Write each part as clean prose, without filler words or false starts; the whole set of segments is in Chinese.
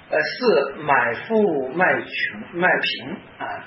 四买富卖贫啊。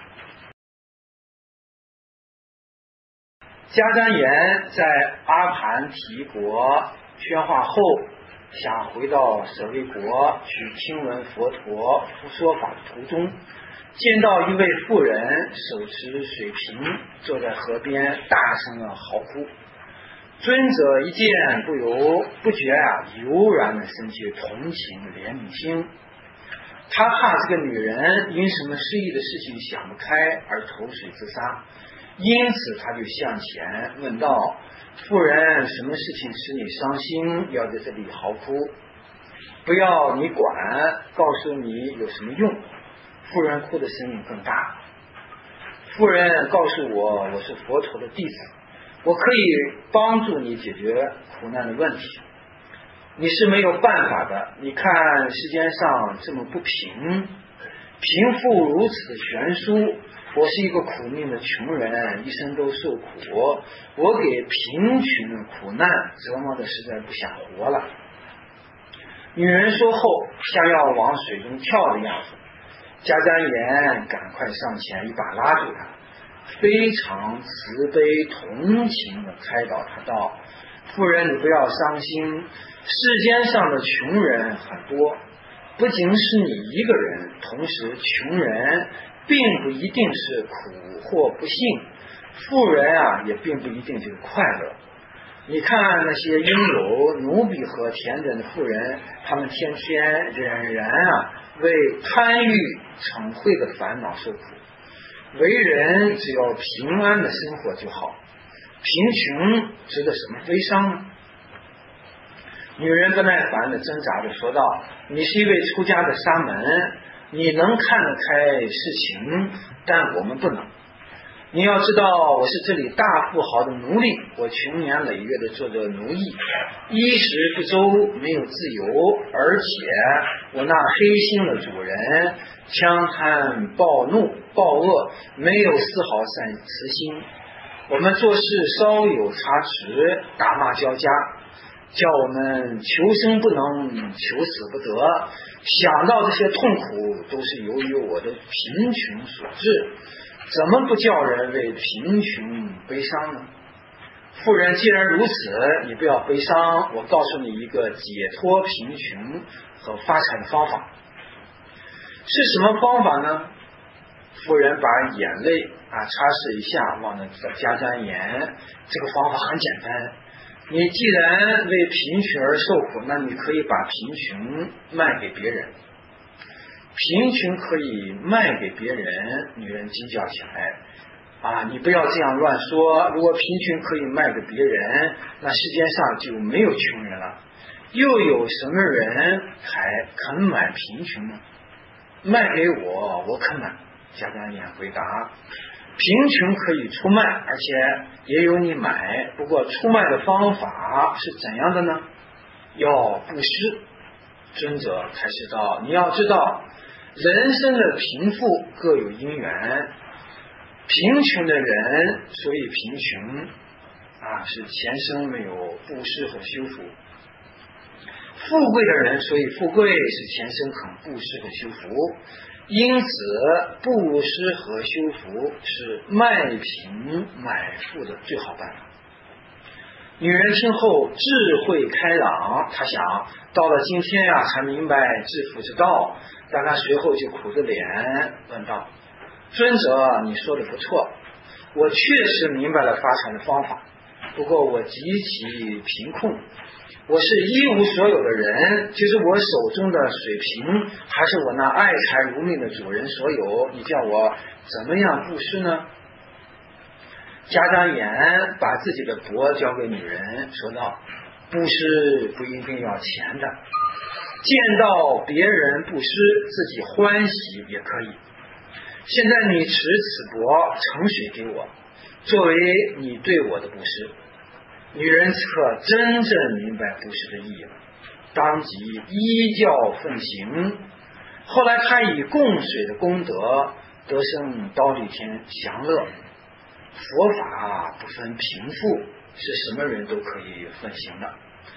迦旃延在阿盘提国宣化后，想回到舍卫国去听闻佛陀说法的途中，见到一位妇人手持水瓶，坐在河边大声的嚎哭。尊者一见，不觉油然的升起同情怜悯心。他怕这个女人因什么失意的事情想不开而投水自杀，因此他就向前问道：妇人，什么事情使你伤心，要在这里嚎哭？不要你管，告诉你有什么用？妇人哭的声音更大。妇人告诉我，我是佛陀的弟子，我可以帮助你解决苦难的问题。你是没有办法的，你看世间上这么不平，贫富如此的悬殊，我是一个苦命的穷人，一生都受苦，我给贫穷的苦难折磨的实在不想活了。女人说后，像要往水中跳的样子，迦旃延赶快上前一把拉住她，非常慈悲同情的开导她道：妇人，你不要伤心，世间上的穷人很多，不仅是你一个人，同时穷人并不一定是苦或不幸，富人也并不一定就是快乐。你看那些拥有奴婢和田产的富人，他们天天仍然为贪欲嗔恚的烦恼受苦。为人只要平安的生活就好，贫穷值得什么悲伤呢？女人不耐烦的挣扎着说道：你是一位出家的沙门，你能看得开事情，但我们不能。你要知道，我是这里大富豪的奴隶，我穷年累月的做着奴役，衣食不周，没有自由，而且我那黑心的主人强贪暴怒暴恶，没有丝毫慈心。我们做事稍有差池，打骂交加，叫我们求生不能，求死不得。想到这些痛苦都是由于我的贫穷所致，怎么不叫人为贫穷悲伤呢？妇人，既然如此，你不要悲伤，我告诉你一个解脱贫穷和发财的方法。是什么方法呢？妇人把眼泪擦拭一下，望着迦旃延，这个方法很简单。你既然为贫穷而受苦，那你可以把贫穷卖给别人。贫穷可以卖给别人，女人惊叫起来：你不要这样乱说，如果贫穷可以卖给别人，那世间上就没有穷人了，又有什么人还肯买贫穷呢？卖给我，我肯买。迦旃延回答：贫穷可以出卖，而且也有你买，不过出卖的方法是怎样的呢？要布施。尊者开示道：你要知道，人生的贫富各有因缘，贫穷的人所以贫穷是前生没有布施和修福，富贵的人所以富贵是前生肯布施和修福。因此布施和修福是卖贫买富的最好办法。女人听后智慧开朗，她想到了今天才明白致富之道，但她随后就苦着脸问道：尊者，你说的不错，我确实明白了发财的方法，不过我极其贫困，我是一无所有的人，就是我手中的水瓶还是我那爱财如命的主人所有，你叫我怎么样布施呢？迦旃延把自己的钵交给女人，说道：布施不一定要钱的，见到别人布施自己欢喜也可以。现在你持此钵盛水给我，作为你对我的布施。女人此刻真正明白布施的意义了，当即依教奉行。后来她以供水的功德得生忉利天享乐。佛法不分贫富，是什么人都可以奉行的。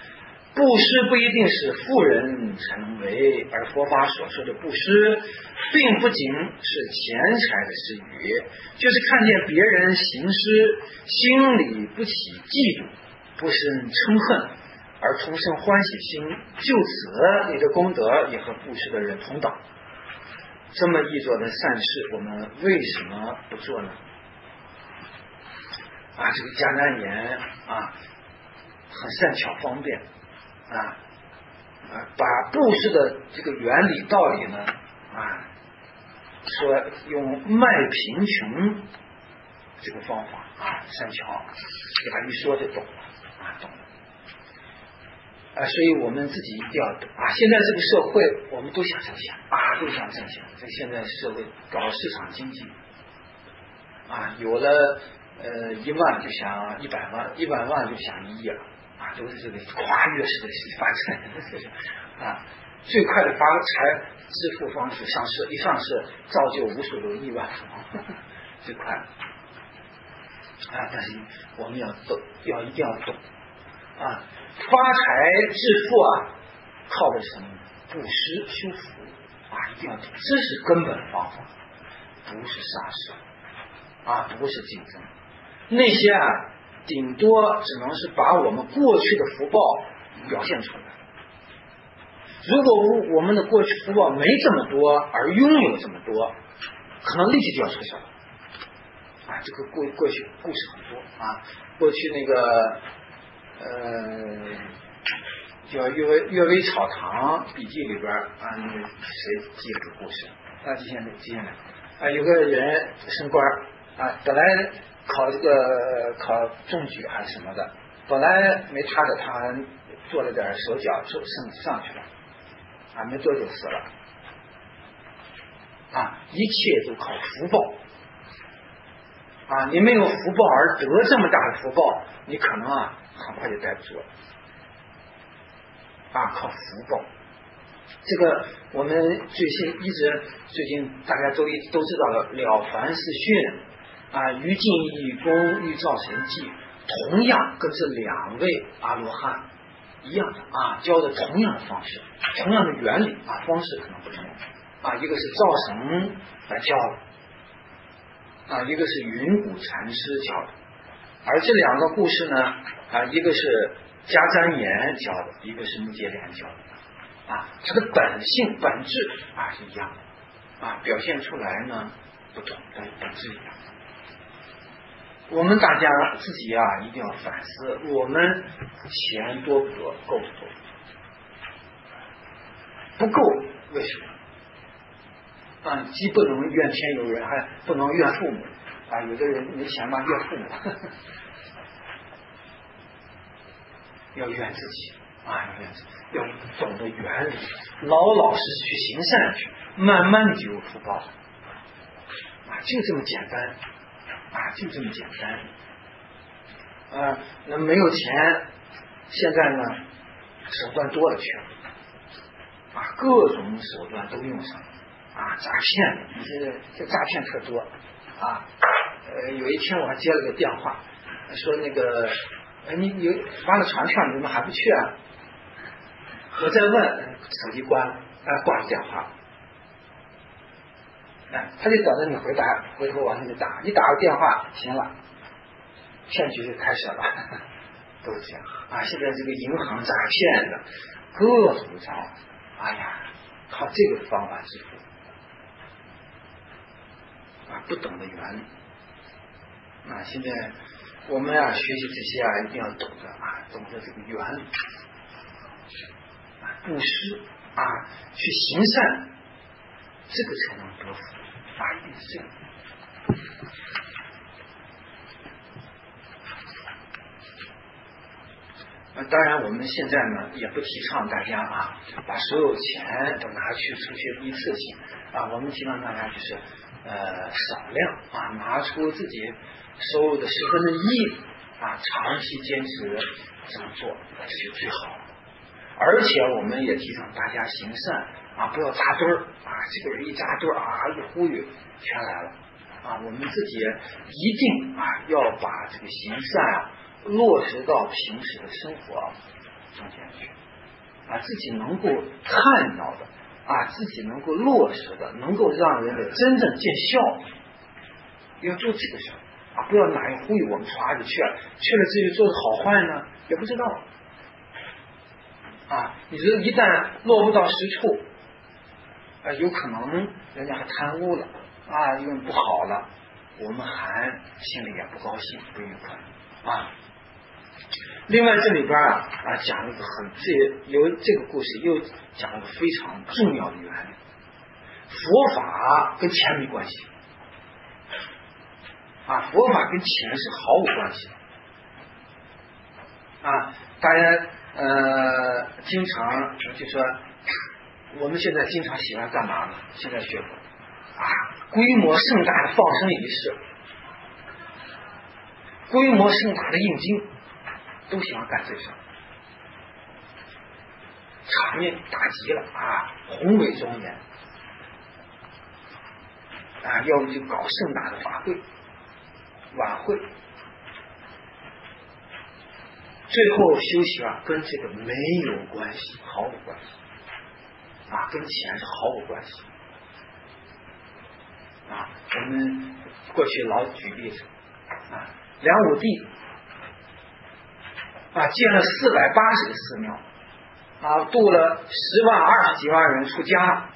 布施不一定是富人才能为，而佛法所说的布施，并不仅是钱财的施予，就是看见别人行施，心里不起嫉妒，不生嗔恨，而同生欢喜心，就此你的功德也和布施的人同等。这么一做的善事，我们为什么不做呢？这个迦旃延很善巧方便把布施的这个原理道理呢说用卖贫穷这个方法善巧给他一说就懂了懂了所以我们自己一定要懂现在这个社会我们都想挣钱都想挣钱，这现在社会搞市场经济有了1万就想100万，100万就想1亿了都是这个跨越式的发展最快的发财致富方式，一上市造就无数的亿万富翁最快但是我们一定要懂发财致富靠的是什么？布施修福一定要懂，这是根本方法，不是杀生不是竞争。那些顶多只能是把我们过去的福报表现出来。如果我们的过去福报没这么多，而拥有这么多，可能立即就要出手了这个过去故事很多过去那个叫《阅微草堂笔记》里边那个谁记了个故事记下来有个人升官本来考中举还是什么的，本来没他的，他还做了点手脚上去了没多久死了一切都靠福报你没有福报而得这么大的福报，你可能很快就待不住了靠福报。这个我们最近大家都知道了了凡四训于尽一功，欲造神迹，同样跟这2位阿罗汉一样的教的同样的方式，同样的原理方式可能不同一个是造神来教的一个是云谷禅师教的，而这2个故事呢一个是迦旃延教的，一个是目犍连教的它的本性本质是一样的表现出来呢不同，但是本质一样。我们大家自己一定要反思，我们钱多不多，够不够？不够，为什么？既不能怨天尤人，还不能怨父母有的人没钱嘛，怨父母要怨自己要懂得原理，老老实实去行善去，慢慢的就有福报就这么简单就这么简单那没有钱，现在呢手段多了去了各种手段都用上诈骗，你这诈骗特多有一天我还接了个电话，说那个你发了传票，你怎么还不去我再问，手机关了挂了电话他就等着你回答，回头往上就打，你打个电话行了，骗局就开始了都是这样现在这个银行诈骗的各种招靠这个方法致富不懂得原理现在我们学习这些一定要懂得这个原理布施去行善，这个才能得福一定是这样当然我们现在呢也不提倡大家把所有钱都拿去出去一次性我们提倡大家就是少量拿出自己收入的1/10长期坚持这么做，这就最好了。而且我们也提倡大家行善不要扎堆儿这个人一扎堆儿一呼吁全来了我们自己一定要把这个行善落实到平时的生活中间去，自己能够看到的，自己能够落实的，能够让人的真正见效，要做这个事儿，不要哪人忽悠我们歘就去了，去了至于做的好坏呢，也不知道。你这一旦落不到实处，有可能人家还贪污了，用不好了，我们还心里也不高兴，不愉快另外这里边讲了一个由这个故事又讲了一个非常重要的原理，佛法跟钱没关系，佛法跟钱是毫无关系大家经常就说我们现在经常喜欢干嘛呢？现在学佛规模盛大的放生仪式，规模盛大的印经，都喜欢干这事，场面大极了宏伟庄严要么就搞盛大的法会晚会，最后修行跟这个没有关系，毫无关系跟钱是毫无关系我们过去老举例子梁武帝建了480个寺庙度了10万20几万人出家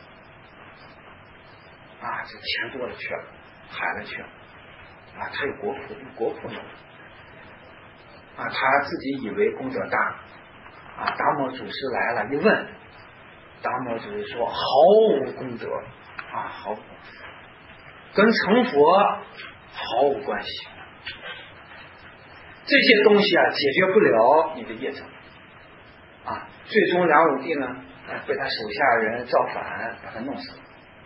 这钱多了去了，海了去了他有国库呢他自己以为功德大达摩祖师来了一问，达摩祖师说毫无功德毫无，跟成佛毫无关系，这些东西解决不了你的业障最终梁武帝呢被他手下人造反把他弄死了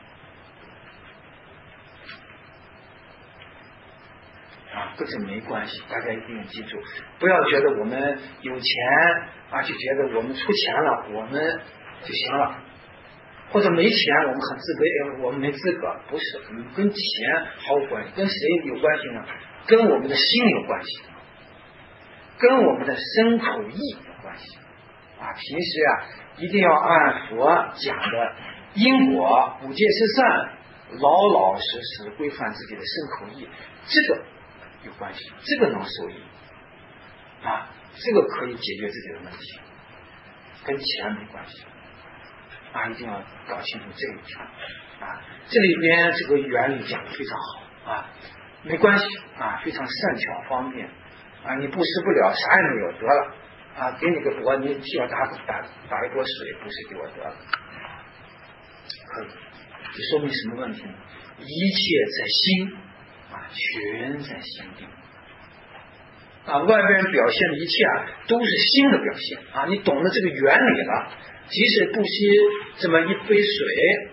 跟这没关系，大家一定要记住，不要觉得我们有钱就觉得我们出钱了我们就行了，或者没钱我们很自卑，我们没资格，不是，跟钱毫无关系，跟谁有关系呢？跟我们的心有关系，跟我们的身口意有关系平时一定要按佛讲的因果五戒十善，老老实实规范自己的身口意，这个有关系，这个能受益这个可以解决自己的问题，跟钱没关系一定要搞清楚这一点这里边这个原理讲得非常好没关系非常善巧方便你布施不了啥也没有得了给你个钵，你替我打一锅水，不是给我得了，可以，这说明什么问题呢？一切在心全在心地外边表现的一切都是心的表现你懂得这个原理了，即使不惜这么一杯水，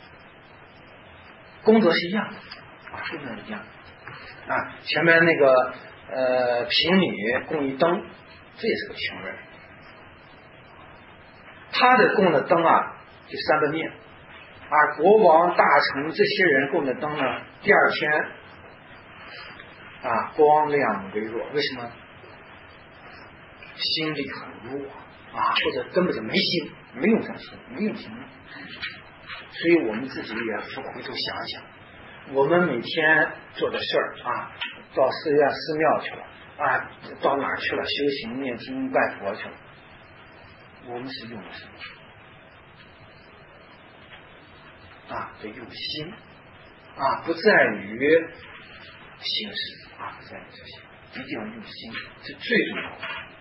功德是一样的功德一样前面那个贫女供一灯，这也是个穷人，他的供的灯就3个面国王大臣这些人供的灯呢，第二天光亮微弱，为什么？心力很弱或者根本就没心，没用上心，没用心，所以我们自己也回头想想，我们每天做的事儿到寺院寺庙去了到哪儿去了，修行念经拜佛去了，我们是用的什么得用心不在于形式不在于这些，一定要用心，这最重要的